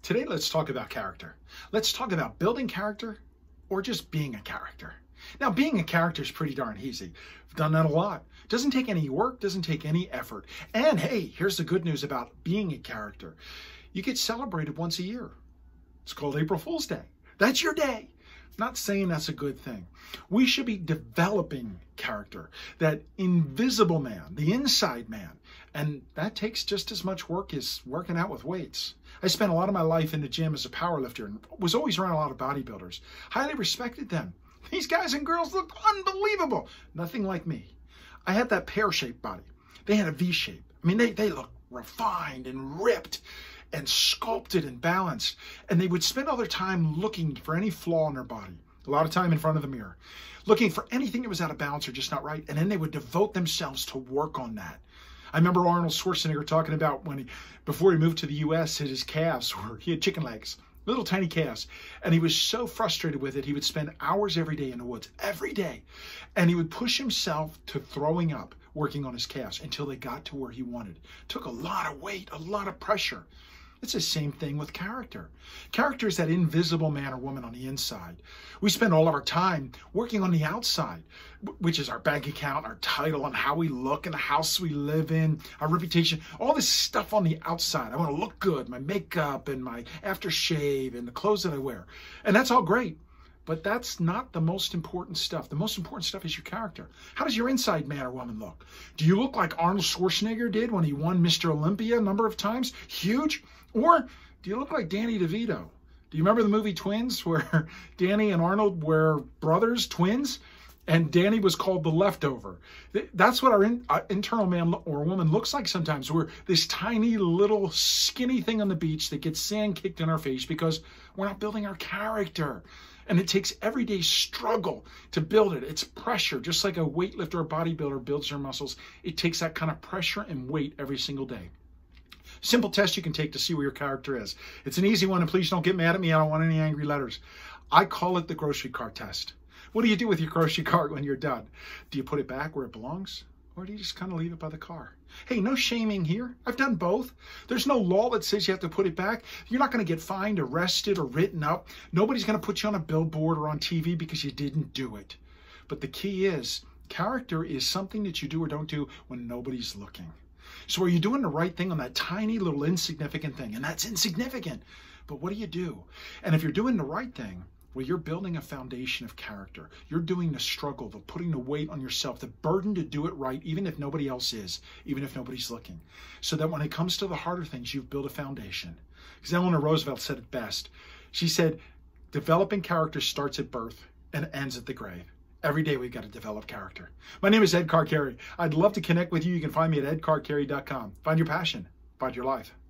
Today, let's talk about character. Let's talk about building character or just being a character. Now, being a character is pretty darn easy. I've done that a lot. Doesn't take any work, doesn't take any effort. And hey, here's the good news about being a character. You get celebrated once a year. It's called April Fool's Day. That's your day. Not saying that's a good thing. We should be developing character, that invisible man, the inside man. And that takes just as much work as working out with weights. I spent a lot of my life in the gym as a power lifter and was always around a lot of bodybuilders. Highly respected them. These guys and girls looked unbelievable. Nothing like me. I had that pear-shaped body. They had a V shape. I mean, they looked refined and ripped and sculpted and balanced. And they would spend all their time looking for any flaw in their body. A lot of time in front of the mirror. Looking for anything that was out of balance or just not right. And then they would devote themselves to work on that. I remember Arnold Schwarzenegger talking about when before he moved to the U.S., his calves he had chicken legs, little tiny calves. And he was so frustrated with it, he would spend hours every day in the woods, every day. And he would push himself to throwing up, working on his calves until they got to where he wanted. Took a lot of weight, a lot of pressure. It's the same thing with character. Character is that invisible man or woman on the inside. We spend all of our time working on the outside, which is our bank account, our title, and how we look, and the house we live in, our reputation, all this stuff on the outside. I want to look good, my makeup and my aftershave and the clothes that I wear. And that's all great. But that's not the most important stuff. The most important stuff is your character. How does your inside man or woman look? Do you look like Arnold Schwarzenegger did when he won Mr. Olympia a number of times? Huge? Or do you look like Danny DeVito? Do you remember the movie Twins where Danny and Arnold were brothers, twins? And Danny was called the leftover. That's what our internal man or woman looks like sometimes. We're this tiny little skinny thing on the beach that gets sand kicked in our face because we're not building our character. And it takes everyday struggle to build it. It's pressure, just like a weightlifter or bodybuilder builds their muscles. It takes that kind of pressure and weight every single day. Simple test you can take to see where your character is. It's an easy one, and please don't get mad at me. I don't want any angry letters. I call it the grocery cart test. What do you do with your grocery cart when you're done? Do you put it back where it belongs? Or do you just kind of leave it by the car? Hey, no shaming here. I've done both. There's no law that says you have to put it back. You're not going to get fined, arrested, or written up. Nobody's going to put you on a billboard or on TV because you didn't do it. But the key is, character is something that you do or don't do when nobody's looking. So are you doing the right thing on that tiny little insignificant thing? And that's insignificant. But what do you do? And if you're doing the right thing, well, you're building a foundation of character. You're doing the struggle, the putting the weight on yourself, the burden to do it right, even if nobody else is, even if nobody's looking. So that when it comes to the harder things, you've built a foundation. Because Eleanor Roosevelt said it best. She said, developing character starts at birth and ends at the grave. Every day we've got to develop character. My name is Ed Carcari. I'd love to connect with you. You can find me at edcarcari.com. Find your passion. Find your life.